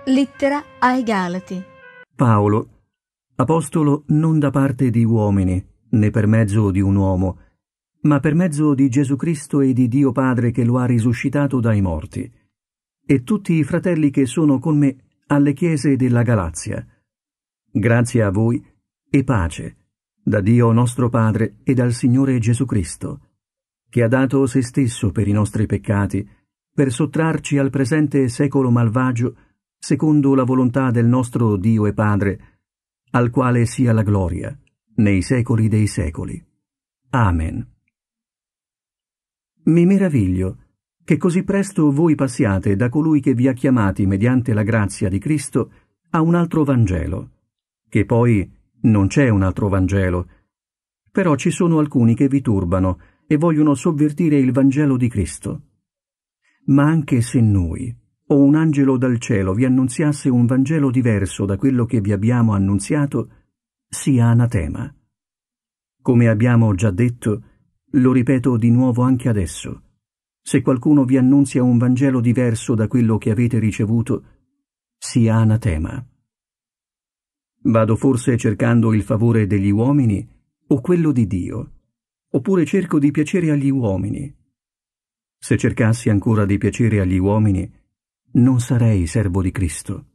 Lettera ai Galati. Paolo, apostolo non da parte di uomini, né per mezzo di un uomo, ma per mezzo di Gesù Cristo e di Dio Padre che lo ha risuscitato dai morti, e tutti i fratelli che sono con me alle chiese della Galazia. Grazie a voi e pace da Dio nostro Padre e dal Signore Gesù Cristo, che ha dato se stesso per i nostri peccati, per sottrarci al presente secolo malvagio, secondo la volontà del nostro Dio e Padre, al quale sia la gloria, nei secoli dei secoli. Amen. Mi meraviglio che così presto voi passiate da colui che vi ha chiamati mediante la grazia di Cristo a un altro Vangelo, che poi non c'è un altro Vangelo, però ci sono alcuni che vi turbano e vogliono sovvertire il Vangelo di Cristo. Ma anche se noi o un angelo dal cielo vi annunziasse un Vangelo diverso da quello che vi abbiamo annunziato, sia anatema. Come abbiamo già detto, lo ripeto di nuovo anche adesso, se qualcuno vi annunzia un Vangelo diverso da quello che avete ricevuto, sia anatema. Vado forse cercando il favore degli uomini o quello di Dio, oppure cerco di piacere agli uomini? Se cercassi ancora di piacere agli uomini, non sarei servo di Cristo.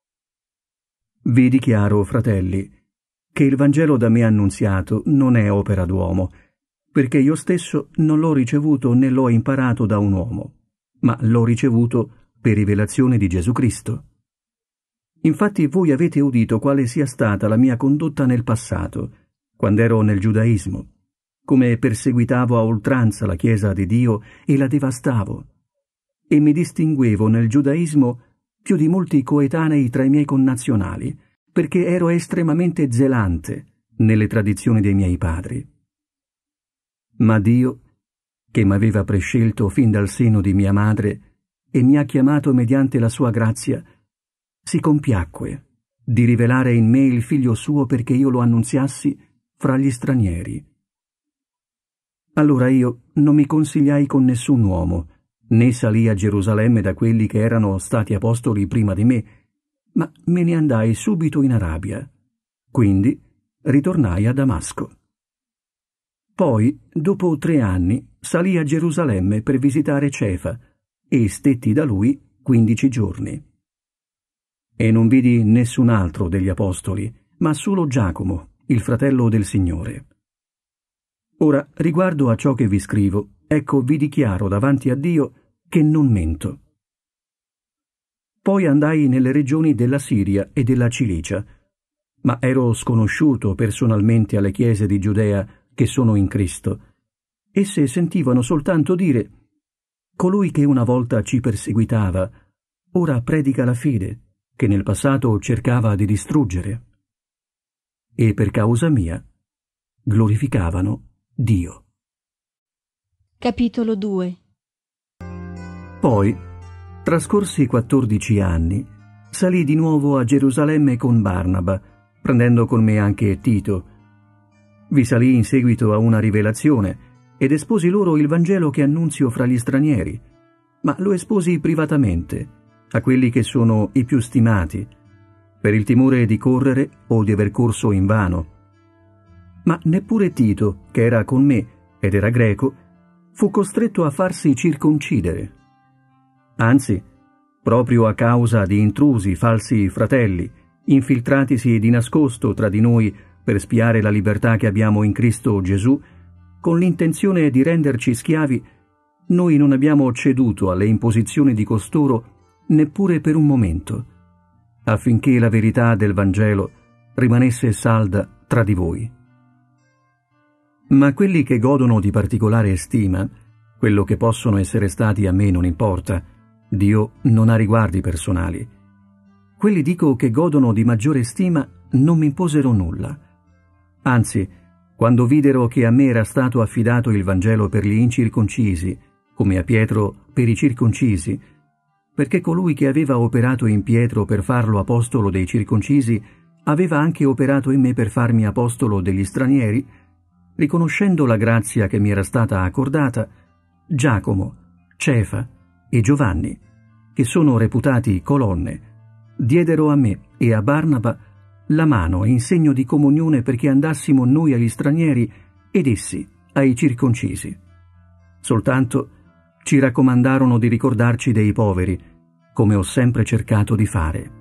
Vi dichiaro, fratelli, che il Vangelo da me annunziato non è opera d'uomo, perché io stesso non l'ho ricevuto né l'ho imparato da un uomo, ma l'ho ricevuto per rivelazione di Gesù Cristo. Infatti voi avete udito quale sia stata la mia condotta nel passato, quando ero nel giudaismo, come perseguitavo a oltranza la Chiesa di Dio e la devastavo, e mi distinguevo nel giudaismo più di molti coetanei tra i miei connazionali, perché ero estremamente zelante nelle tradizioni dei miei padri. Ma Dio, che m'aveva prescelto fin dal seno di mia madre e mi ha chiamato mediante la sua grazia, si compiacque di rivelare in me il Figlio suo perché io lo annunziassi fra gli stranieri. Allora io non mi consigliai con nessun uomo, né salì a Gerusalemme da quelli che erano stati apostoli prima di me, ma me ne andai subito in Arabia. Quindi ritornai a Damasco. Poi, dopo 3 anni, salì a Gerusalemme per visitare Cefa e stetti da lui 15 giorni. E non vidi nessun altro degli apostoli, ma solo Giacomo, il fratello del Signore. Ora, riguardo a ciò che vi scrivo, ecco vi dichiaro davanti a Dio che non mento. Poi andai nelle regioni della Siria e della Cilicia, ma ero sconosciuto personalmente alle chiese di Giudea che sono in Cristo. Esse sentivano soltanto dire: colui che una volta ci perseguitava, ora predica la fede, che nel passato cercava di distruggere. E per causa mia glorificavano Dio. Capitolo 2. Poi, trascorsi 14 anni, salì di nuovo a Gerusalemme con Barnaba, prendendo con me anche Tito. Vi salì in seguito a una rivelazione ed esposi loro il Vangelo che annunzio fra gli stranieri, ma lo esposi privatamente a quelli che sono i più stimati, per il timore di correre o di aver corso invano. Ma neppure Tito, che era con me ed era greco, fu costretto a farsi circoncidere. Anzi, proprio a causa di intrusi falsi fratelli, infiltratisi di nascosto tra di noi per spiare la libertà che abbiamo in Cristo Gesù, con l'intenzione di renderci schiavi, noi non abbiamo ceduto alle imposizioni di costoro neppure per un momento, affinché la verità del Vangelo rimanesse salda tra di voi. Ma quelli che godono di particolare stima, quello che possono essere stati a me non importa, Dio non ha riguardi personali. Quelli dico che godono di maggiore stima non mi imposero nulla. Anzi, quando videro che a me era stato affidato il Vangelo per gli incirconcisi, come a Pietro per i circoncisi, perché colui che aveva operato in Pietro per farlo apostolo dei circoncisi aveva anche operato in me per farmi apostolo degli stranieri, riconoscendo la grazia che mi era stata accordata, Giacomo, Cefa e Giovanni, che sono reputati colonne, diedero a me e a Barnaba la mano in segno di comunione perché andassimo noi agli stranieri ed essi ai circoncisi. Soltanto ci raccomandarono di ricordarci dei poveri, come ho sempre cercato di fare.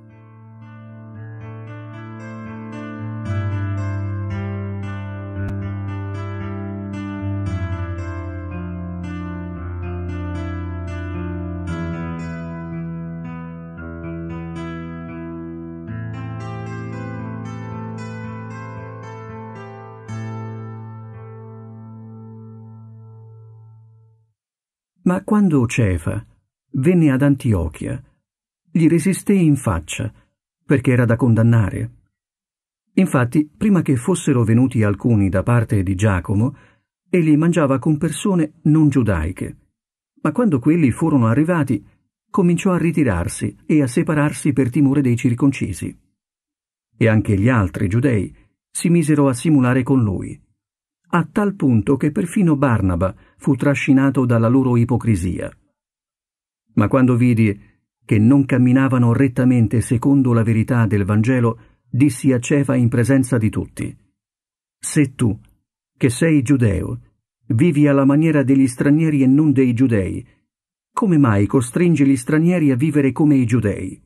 Ma quando Cefa venne ad Antiochia, gli resistei in faccia, perché era da condannare. Infatti, prima che fossero venuti alcuni da parte di Giacomo, egli mangiava con persone non giudaiche. Ma quando quelli furono arrivati, cominciò a ritirarsi e a separarsi per timore dei circoncisi. E anche gli altri giudei si misero a simulare con lui, a tal punto che perfino Barnaba fu trascinato dalla loro ipocrisia. Ma quando vidi che non camminavano rettamente secondo la verità del Vangelo, dissi a Cefa in presenza di tutti: «Se tu, che sei giudeo, vivi alla maniera degli stranieri e non dei giudei, come mai costringi gli stranieri a vivere come i giudei?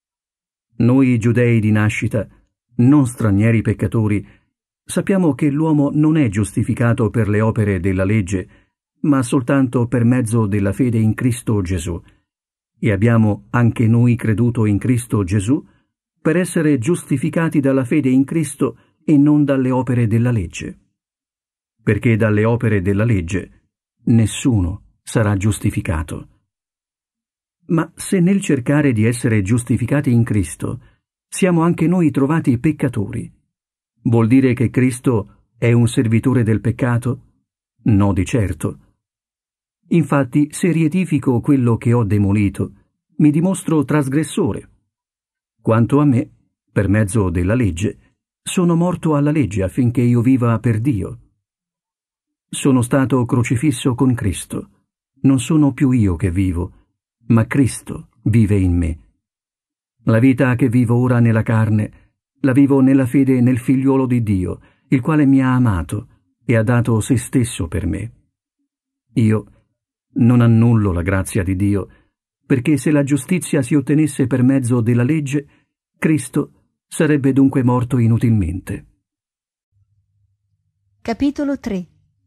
Noi giudei di nascita, non stranieri peccatori, sappiamo che l'uomo non è giustificato per le opere della legge, ma soltanto per mezzo della fede in Cristo Gesù. E abbiamo anche noi creduto in Cristo Gesù per essere giustificati dalla fede in Cristo e non dalle opere della legge. Perché dalle opere della legge nessuno sarà giustificato. Ma se nel cercare di essere giustificati in Cristo siamo anche noi trovati peccatori, vuol dire che Cristo è un servitore del peccato? No, di certo. Infatti, se riedifico quello che ho demolito, mi dimostro trasgressore. Quanto a me, per mezzo della legge, sono morto alla legge affinché io viva per Dio. Sono stato crocifisso con Cristo. Non sono più io che vivo, ma Cristo vive in me. La vita che vivo ora nella carne la vivo nella fede nel Figliuolo di Dio, il quale mi ha amato e ha dato se stesso per me. Io non annullo la grazia di Dio, perché se la giustizia si ottenesse per mezzo della legge, Cristo sarebbe dunque morto inutilmente. Capitolo 3.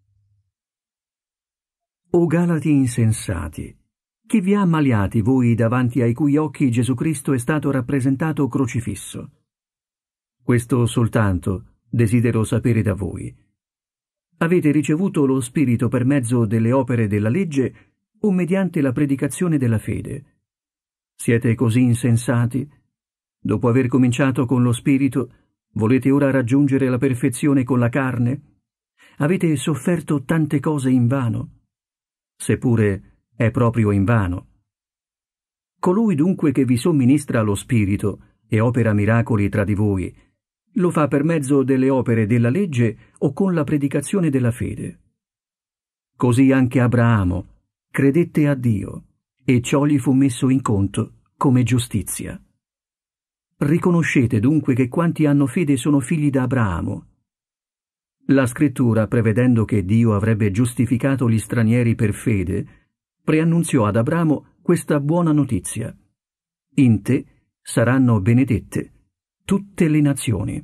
O Galati insensati, chi vi ha ammaliati voi davanti ai cui occhi Gesù Cristo è stato rappresentato crocifisso? Questo soltanto desidero sapere da voi. Avete ricevuto lo Spirito per mezzo delle opere della legge o mediante la predicazione della fede? Siete così insensati? Dopo aver cominciato con lo Spirito, volete ora raggiungere la perfezione con la carne? Avete sofferto tante cose invano? Seppure è proprio invano. Colui dunque che vi somministra lo Spirito e opera miracoli tra di voi, lo fa per mezzo delle opere della legge o con la predicazione della fede? Così anche Abramo credette a Dio e ciò gli fu messo in conto come giustizia. Riconoscete dunque che quanti hanno fede sono figli d'Abramo. La Scrittura, prevedendo che Dio avrebbe giustificato gli stranieri per fede, preannunziò ad Abramo questa buona notizia: in te saranno benedette tutte le nazioni.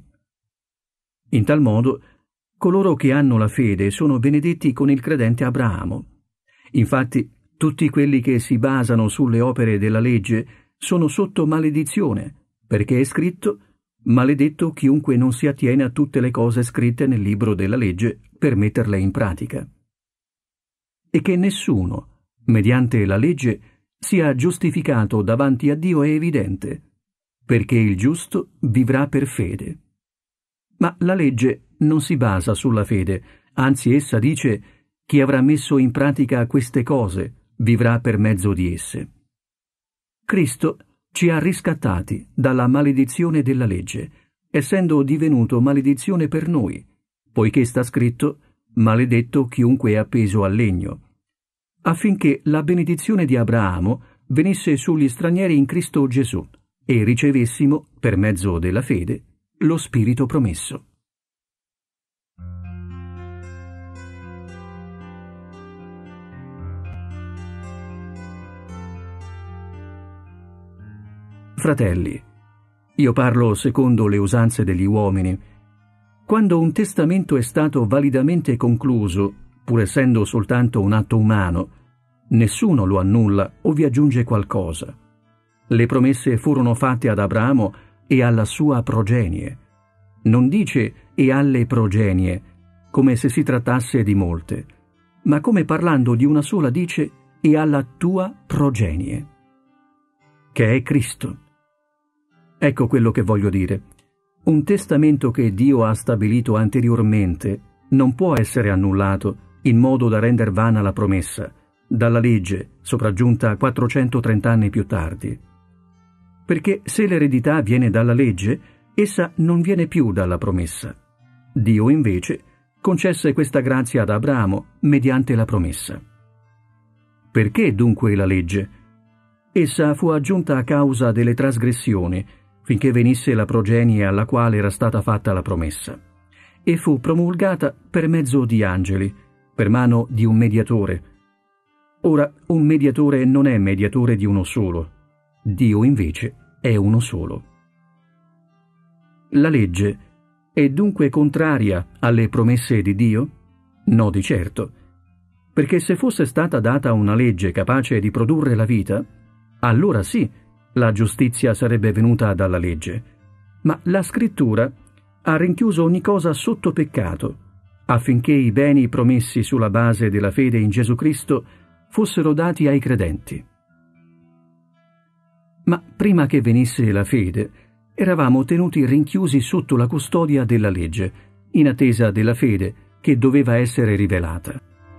In tal modo, coloro che hanno la fede sono benedetti con il credente Abramo. Infatti, tutti quelli che si basano sulle opere della legge sono sotto maledizione, perché è scritto: maledetto chiunque non si attiene a tutte le cose scritte nel libro della legge per metterle in pratica. E che nessuno, mediante la legge, sia giustificato davanti a Dio è evidente, perché il giusto vivrà per fede. Ma la legge non si basa sulla fede, anzi essa dice: chi avrà messo in pratica queste cose vivrà per mezzo di esse. Cristo ci ha riscattati dalla maledizione della legge, essendo divenuto maledizione per noi, poiché sta scritto: maledetto chiunque è appeso al legno, affinché la benedizione di Abramo venisse sugli stranieri in Cristo Gesù, e ricevessimo, per mezzo della fede, lo Spirito promesso. Fratelli, io parlo secondo le usanze degli uomini. Quando un testamento è stato validamente concluso, pur essendo soltanto un atto umano, nessuno lo annulla o vi aggiunge qualcosa. Le promesse furono fatte ad Abramo e alla sua progenie. Non dice e alle progenie, come se si trattasse di molte, ma come parlando di una sola dice e alla tua progenie, che è Cristo. Ecco quello che voglio dire. Un testamento che Dio ha stabilito anteriormente non può essere annullato in modo da render vana la promessa, dalla legge, sopraggiunta 430 anni più tardi. Perché se l'eredità viene dalla legge, essa non viene più dalla promessa. Dio, invece, concesse questa grazia ad Abramo mediante la promessa. Perché dunque la legge? Essa fu aggiunta a causa delle trasgressioni, finché venisse la progenie alla quale era stata fatta la promessa, e fu promulgata per mezzo di angeli, per mano di un mediatore. Ora, un mediatore non è mediatore di uno solo, Dio invece è uno solo. La legge è dunque contraria alle promesse di Dio? No, di certo, perché se fosse stata data una legge capace di produrre la vita, allora sì, la giustizia sarebbe venuta dalla legge, ma la Scrittura ha rinchiuso ogni cosa sotto peccato, affinché i beni promessi sulla base della fede in Gesù Cristo fossero dati ai credenti. Ma prima che venisse la fede, eravamo tenuti rinchiusi sotto la custodia della legge, in attesa della fede che doveva essere rivelata.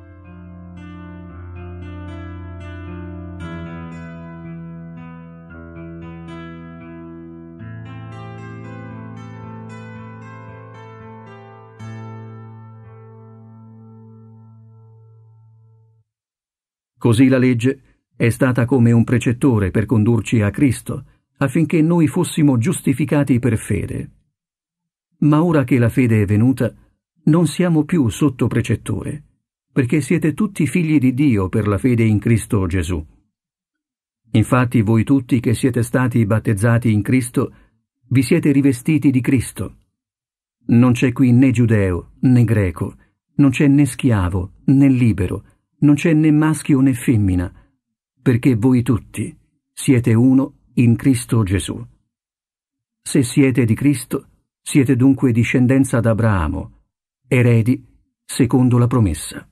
Così la legge è stata come un precettore per condurci a Cristo, affinché noi fossimo giustificati per fede. Ma ora che la fede è venuta, non siamo più sotto precettore, perché siete tutti figli di Dio per la fede in Cristo Gesù. Infatti voi tutti che siete stati battezzati in Cristo, vi siete rivestiti di Cristo. Non c'è qui né giudeo né greco, non c'è né schiavo né libero, non c'è né maschio né femmina, perché voi tutti siete uno in Cristo Gesù. Se siete di Cristo, siete dunque discendenza d'Abramo, eredi secondo la promessa.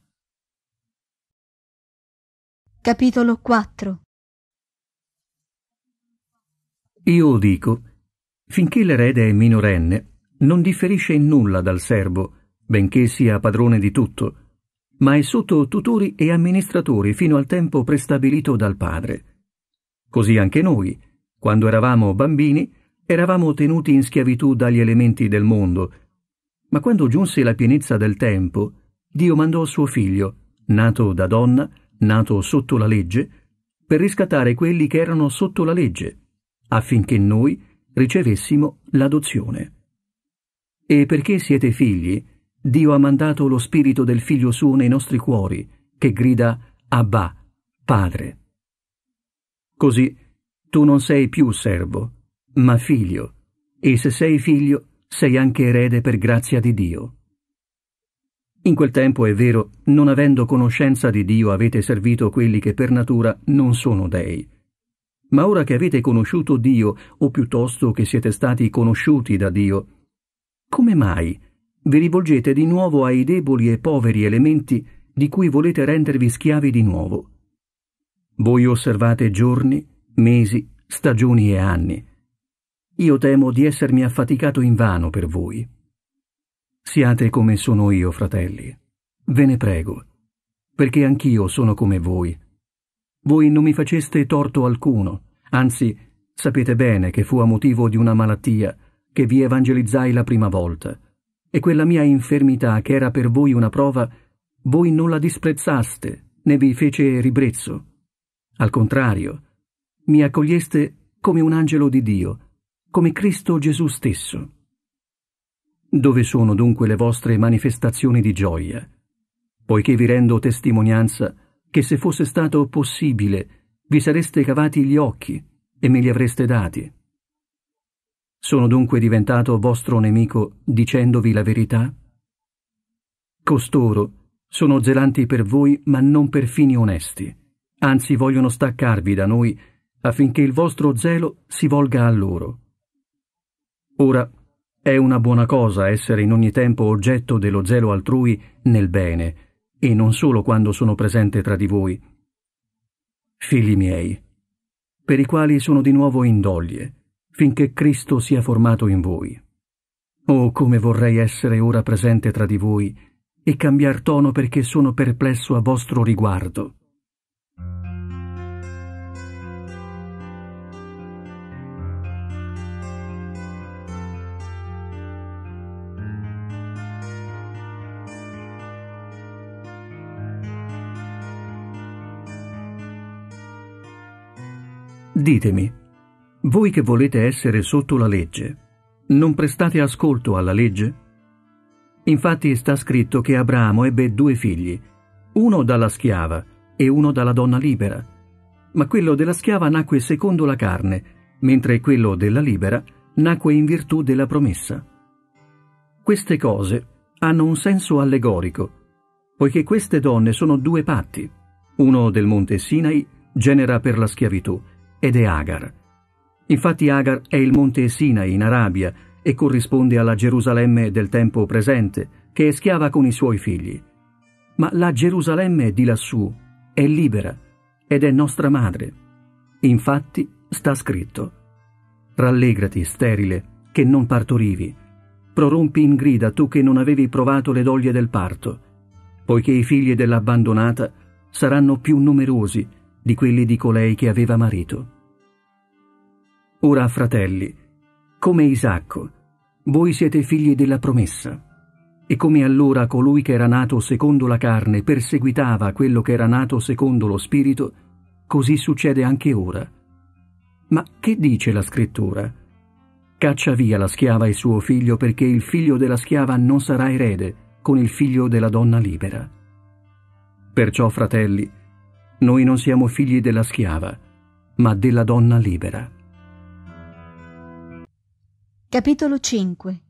Capitolo 4. Io dico, finché l'erede è minorenne, non differisce in nulla dal servo, benché sia padrone di tutto, ma è sotto tutori e amministratori fino al tempo prestabilito dal padre. Così anche noi, quando eravamo bambini, eravamo tenuti in schiavitù dagli elementi del mondo, ma quando giunse la pienezza del tempo, Dio mandò suo figlio, nato da donna, nato sotto la legge, per riscattare quelli che erano sotto la legge, affinché noi ricevessimo l'adozione. E perché siete figli, Dio ha mandato lo spirito del Figlio suo nei nostri cuori, che grida Abba, Padre. Così tu non sei più servo, ma figlio, e se sei figlio, sei anche erede per grazia di Dio. In quel tempo, è vero, non avendo conoscenza di Dio avete servito quelli che per natura non sono dei. Ma ora che avete conosciuto Dio, o piuttosto che siete stati conosciuti da Dio, come mai vi rivolgete di nuovo ai deboli e poveri elementi di cui volete rendervi schiavi di nuovo? Voi osservate giorni, mesi, stagioni e anni. Io temo di essermi affaticato invano per voi. Siate come sono io, fratelli. Ve ne prego, perché anch'io sono come voi. Voi non mi faceste torto alcuno, anzi, sapete bene che fu a motivo di una malattia che vi evangelizzai la prima volta, e quella mia infermità, che era per voi una prova, voi non la disprezzaste, né vi fece ribrezzo. Al contrario, mi accoglieste come un angelo di Dio, come Cristo Gesù stesso. Dove sono dunque le vostre manifestazioni di gioia? Poiché vi rendo testimonianza che se fosse stato possibile vi sareste cavati gli occhi e me li avreste dati. Sono dunque diventato vostro nemico dicendovi la verità? Costoro sono zelanti per voi, ma non per fini onesti, anzi vogliono staccarvi da noi affinché il vostro zelo si volga a loro. Ora, è una buona cosa essere in ogni tempo oggetto dello zelo altrui nel bene, e non solo quando sono presente tra di voi. Figli miei, per i quali sono di nuovo in doglie, finché Cristo sia formato in voi. Oh, come vorrei essere ora presente tra di voi e cambiar tono perché sono perplesso a vostro riguardo. Ditemi, voi che volete essere sotto la legge, non prestate ascolto alla legge? Infatti sta scritto che Abramo ebbe 2 figli, uno dalla schiava e uno dalla donna libera, ma quello della schiava nacque secondo la carne, mentre quello della libera nacque in virtù della promessa. Queste cose hanno un senso allegorico, poiché queste donne sono 2 patti, uno del monte Sinai, genera per la schiavitù, ed è Agar. Infatti Agar è il monte Sinai in Arabia e corrisponde alla Gerusalemme del tempo presente, che è schiava con i suoi figli. Ma la Gerusalemme di lassù è libera ed è nostra madre. Infatti sta scritto: rallegrati, sterile, che non partorivi. Prorompi in grida tu che non avevi provato le doglie del parto, poiché i figli dell'abbandonata saranno più numerosi di quelli di colei che aveva marito. Ora, fratelli, come Isacco, voi siete figli della promessa, e come allora colui che era nato secondo la carne perseguitava quello che era nato secondo lo spirito, così succede anche ora. Ma che dice la scrittura? Caccia via la schiava e suo figlio, perché il figlio della schiava non sarà erede con il figlio della donna libera. Perciò, fratelli, noi non siamo figli della schiava, ma della donna libera. Capitolo 5.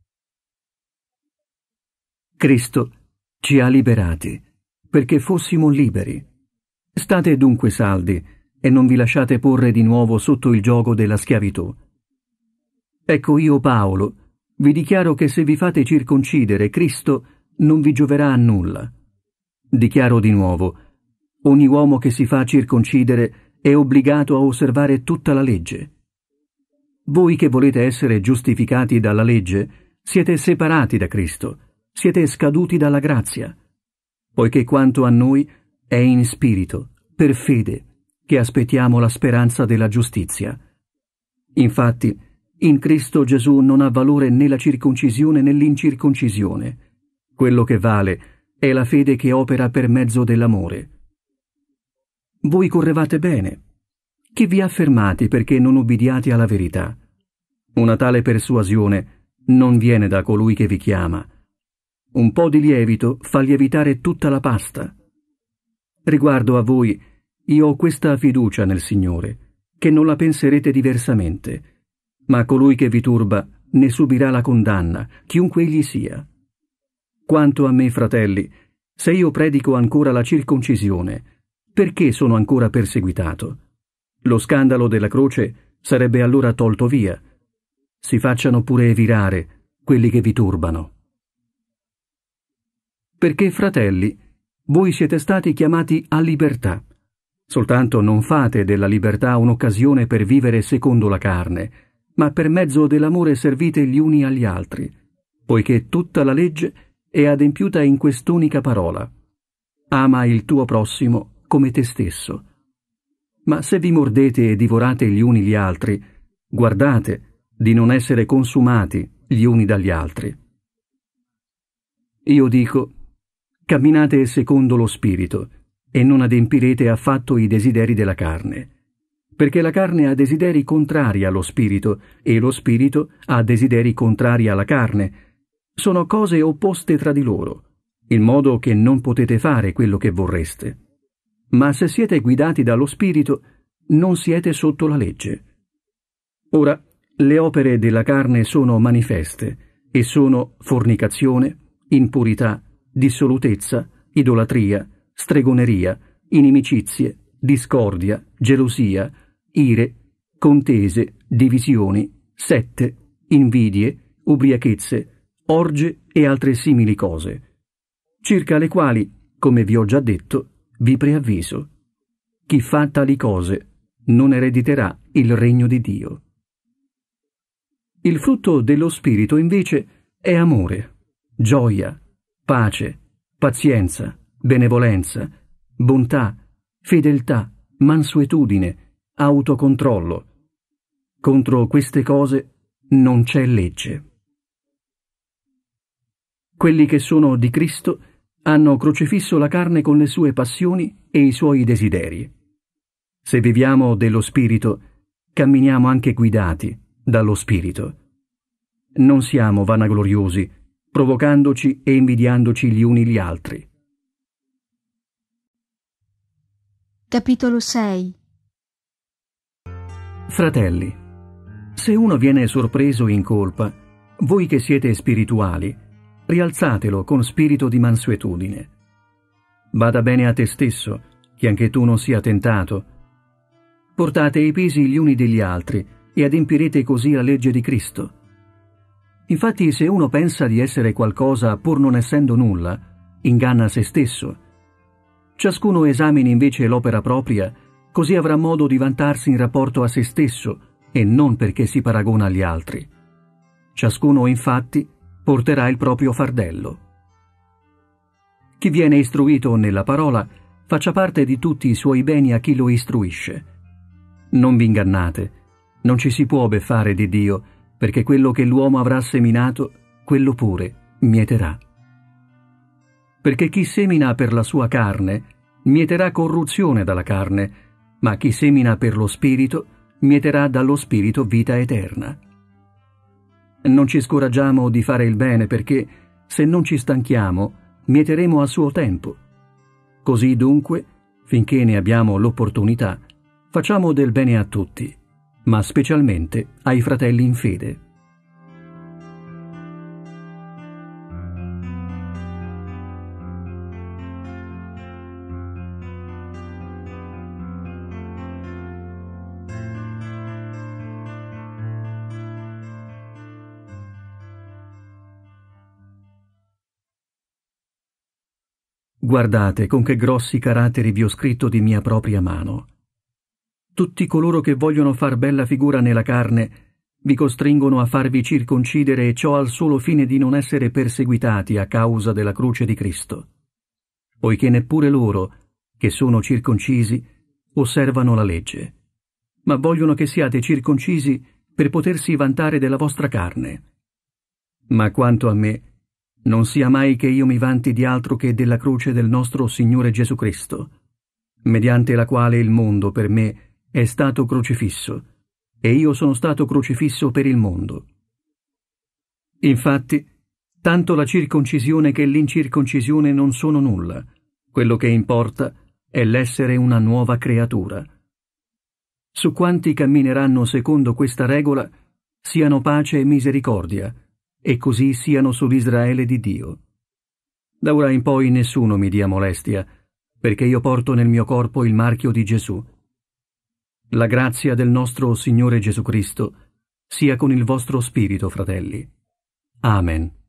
Cristo ci ha liberati, perché fossimo liberi. State dunque saldi e non vi lasciate porre di nuovo sotto il giogo della schiavitù. Ecco, io, Paolo, vi dichiaro che se vi fate circoncidere, Cristo non vi gioverà a nulla. Dichiaro di nuovo: ogni uomo che si fa circoncidere è obbligato a osservare tutta la legge. Voi che volete essere giustificati dalla legge, siete separati da Cristo, siete scaduti dalla grazia, poiché quanto a noi è in spirito, per fede, che aspettiamo la speranza della giustizia. Infatti, in Cristo Gesù non ha valore né la circoncisione né l'incirconcisione. Quello che vale è la fede che opera per mezzo dell'amore. Voi correvate bene. Chi vi ha fermati perché non ubbidiate alla verità? Una tale persuasione non viene da colui che vi chiama. Un po' di lievito fa lievitare tutta la pasta. Riguardo a voi, io ho questa fiducia nel Signore, che non la penserete diversamente, ma colui che vi turba ne subirà la condanna, chiunque egli sia. Quanto a me, fratelli, se io predico ancora la circoncisione, perché sono ancora perseguitato? Lo scandalo della croce sarebbe allora tolto via. Si facciano pure virare quelli che vi turbano. Perché, fratelli, voi siete stati chiamati a libertà. Soltanto non fate della libertà un'occasione per vivere secondo la carne, ma per mezzo dell'amore servite gli uni agli altri, poiché tutta la legge è adempiuta in quest'unica parola: ama il tuo prossimo come te stesso. Ma se vi mordete e divorate gli uni gli altri, guardate di non essere consumati gli uni dagli altri. Io dico: camminate secondo lo spirito, e non adempirete affatto i desideri della carne, perché la carne ha desideri contrari allo spirito e lo spirito ha desideri contrari alla carne. Sono cose opposte tra di loro, in modo che non potete fare quello che vorreste. Ma se siete guidati dallo spirito, non siete sotto la legge. Ora, le opere della carne sono manifeste e sono fornicazione, impurità, dissolutezza, idolatria, stregoneria, inimicizie, discordia, gelosia, ire, contese, divisioni, sette, invidie, ubriachezze, orge e altre simili cose, circa le quali, come vi ho già detto, vi preavviso: chi fa tali cose non erediterà il regno di Dio. Il frutto dello Spirito, invece, è amore, gioia, pace, pazienza, benevolenza, bontà, fedeltà, mansuetudine, autocontrollo. Contro queste cose non c'è legge. Quelli che sono di Cristo hanno crocifisso la carne con le sue passioni e i suoi desideri. Se viviamo dello Spirito, camminiamo anche guidati dallo Spirito. Non siamo vanagloriosi, provocandoci e invidiandoci gli uni gli altri. Capitolo 6. Fratelli, se uno viene sorpreso in colpa, voi che siete spirituali, rialzatelo con spirito di mansuetudine. Bada bene a te stesso, che anche tu non sia tentato. Portate i pesi gli uni degli altri e adempirete così la legge di Cristo. Infatti, se uno pensa di essere qualcosa pur non essendo nulla, inganna se stesso. Ciascuno esamini invece l'opera propria, così avrà modo di vantarsi in rapporto a se stesso e non perché si paragona agli altri. Ciascuno, infatti, porterà il proprio fardello. Chi viene istruito nella parola faccia parte di tutti i suoi beni a chi lo istruisce. Non vi ingannate, non ci si può beffare di Dio, perché quello che l'uomo avrà seminato, quello pure mieterà. Perché chi semina per la sua carne, mieterà corruzione dalla carne, ma chi semina per lo Spirito, mieterà dallo Spirito vita eterna. Non ci scoraggiamo di fare il bene, perché, se non ci stanchiamo, mieteremo a suo tempo. Così dunque, finché ne abbiamo l'opportunità, facciamo del bene a tutti, ma specialmente ai fratelli in fede. Guardate con che grossi caratteri vi ho scritto di mia propria mano. Tutti coloro che vogliono far bella figura nella carne vi costringono a farvi circoncidere, e ciò al solo fine di non essere perseguitati a causa della croce di Cristo, poiché neppure loro, che sono circoncisi, osservano la legge, ma vogliono che siate circoncisi per potersi vantare della vostra carne. Ma quanto a me, non sia mai che io mi vanti di altro che della croce del nostro Signore Gesù Cristo, mediante la quale il mondo per me è stato crocifisso, e io sono stato crocifisso per il mondo. Infatti, tanto la circoncisione che l'incirconcisione non sono nulla, quello che importa è l'essere una nuova creatura. Su quanti cammineranno secondo questa regola, siano pace e misericordia, e così siano sull'Israele di Dio. Da ora in poi nessuno mi dia molestia, perché io porto nel mio corpo il marchio di Gesù. La grazia del nostro Signore Gesù Cristo sia con il vostro spirito, fratelli. Amen.